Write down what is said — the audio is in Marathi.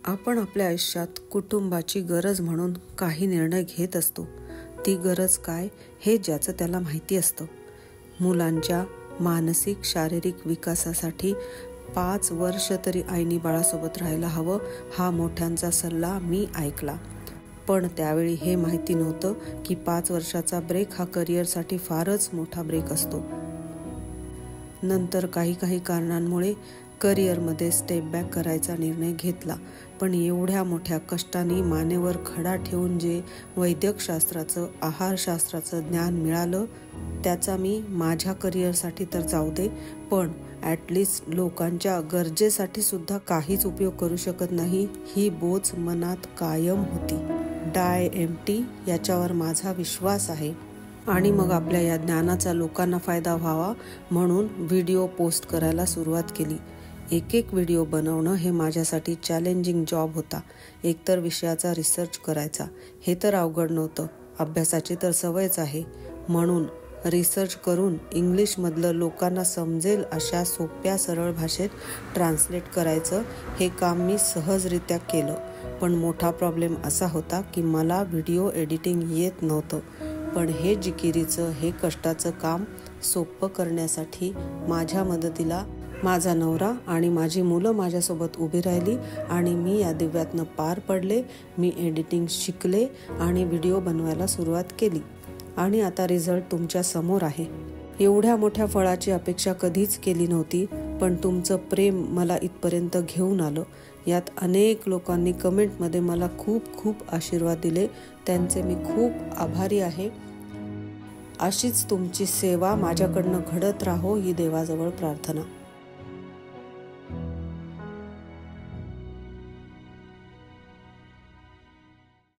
आपण आपल्या आयुष्यात कुटुंबाची गरज म्हणून काही निर्णय घेत असतो. ती गरज काय हे ज्याचं त्याला माहिती असतं. मुलांच्या मानसिक शारीरिक विकासासाठी 5 वर्ष तरी आईनी बाळासोबत राहायला हवं, हा मोठ्यांचा सल्ला मी ऐकला. पण त्यावेळी हे माहिती नव्हतं की 5 वर्षाचा ब्रेक हा करिअरसाठी फारच मोठा ब्रेक असतो. नंतर काही कारणांमुळे करिअरमध्ये स्टेप बॅक करायचा निर्णय घेतला. पण एवढ्या मोठ्या कष्टाने मानेवर खडा ठेवून जे वैद्यकशास्त्राचं, आहारशास्त्राचं ज्ञान मिळालं, त्याचा मी माझ्या करिअरसाठी तर जाऊ दे, पण ॲटलिस्ट लोकांच्या गरजेसाठी सुद्धा काहीच उपयोग करू शकत नाही, ही बोच मनात कायम होती. DIMT याच्यावर माझा विश्वास आहे आणि मग आपल्या या ज्ञानाचा लोकांना फायदा व्हावा म्हणून व्हिडिओ पोस्ट करायला सुरुवात केली. एक व्हिडिओ बनवणं हे माझ्यासाठी चॅलेंजिंग जॉब होता. एकतर विषयाचा रिसर्च करायचा, हे तर अवघड नव्हतं, अभ्यासाची तर सवयच आहे. म्हणून रिसर्च करून इंग्लिशमधलं लोकांना समजेल अशा सोप्या सरळ भाषेत ट्रान्सलेट करायचं, हे काम मी सहजरित्या केलं. पण मोठा प्रॉब्लेम असा होता की मला व्हिडिओ एडिटिंग येत नव्हतं. पण हे जिकिरीचं, हे कष्टाचं काम सोपं करण्यासाठी माझ्या मदतीला माझा नवरा आणि माझी मुलं माझ्यासोबत उभी राहिली आणि मी या दिव्यातनं पार पडले. मी एडिटिंग शिकले आणि व्हिडिओ बनवायला सुरुवात केली आणि आता रिझल्ट तुमच्या समोर आहे. एवढ्या मोठ्या फळाची अपेक्षा कधीच केली नव्हती, पण तुमचं प्रेम मला इथपर्यंत घेऊन आलं. यात अनेक लोकांनी कमेंटमध्ये मला खूप आशीर्वाद दिले, त्यांचे मी खूप आभारी आहे. अशीच तुमची सेवा माझ्याकडनं घडत राहो ही देवाजवळ प्रार्थना.